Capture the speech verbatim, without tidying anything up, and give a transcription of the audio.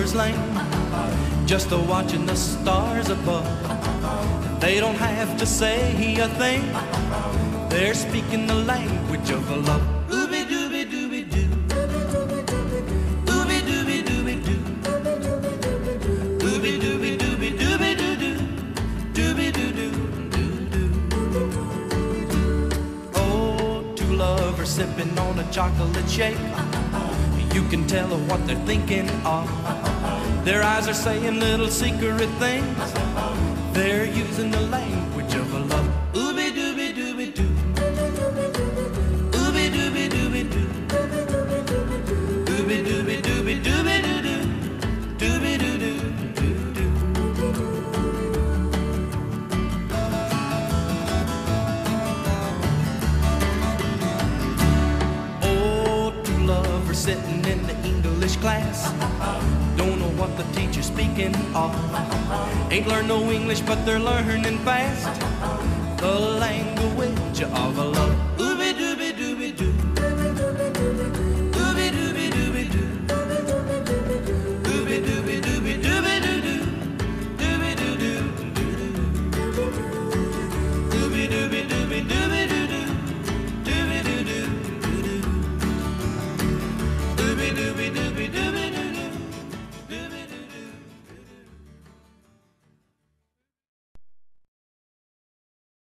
lover's lane, just a watching the stars above. They don't have to say a thing, they're speaking the language of love. Ooby dooby dooby doo, ooby dooby dooby doo, ooby dooby dooby dooby doo doo, dooby doo doo doo doo. Oh, two lovers sipping on a chocolate shake, you can tell what they're thinking of. Their eyes are saying little secret things, they're using the language of love. Ooby dooby dooby doo, ooby dooby dooby doo, ooby dooby dooby dooby doo doo, dooby doo doo doo doo. Oh, two lovers sitting in the English class, don't know what the teacher's speaking of. Ain't learned no English, but they're learning fast the language of love. Ooh.